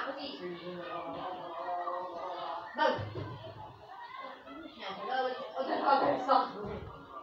così. Vai. Niente, ho detto adesso.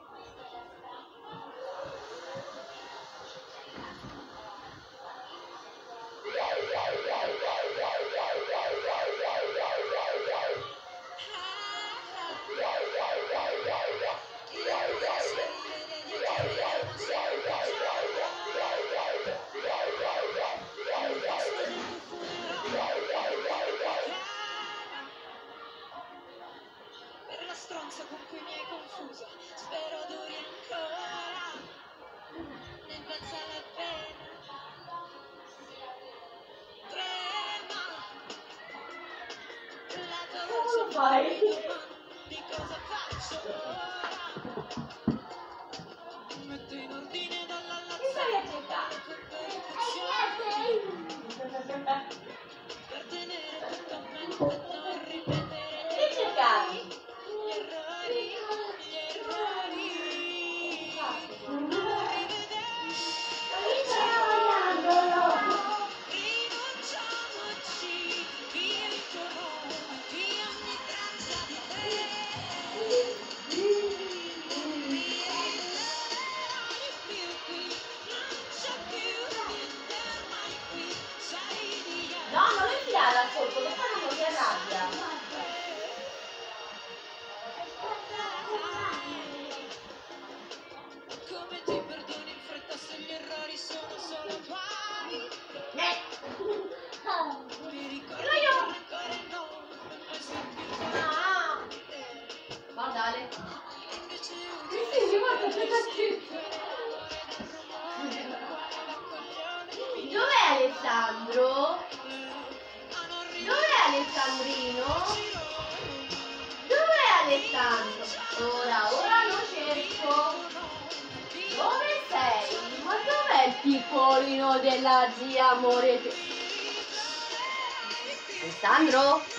Stronza con cui mi hai confuso, spero duri ancora, ne valsa la pena. Trema la tua voce, mi fai di cosa faccio ora. Metto in ordine dalla lazzetta per tenere tutto a mente, non ripetere Che cercavi? gli errori, rinunciamoci, via il tuo nome, via ogni traccia di te, ritornerai più qui, non c'è più niente mai qui, sai di No, non lo infilare sotto, che poi non si arrabbia. come ti perdoni in fretta se gli errori sono solo tuoi. Mi ricordo che il rancore non mai sentito. Va, dale. Invece Sì, guarda, c'è da scritto. Dov'è Alessandro? Dov'è Alessandrino? Dov'è Alessandro? Ora lo cerco. Dove sei? Ma dov'è il piccolino della zia Amore? Alessandro?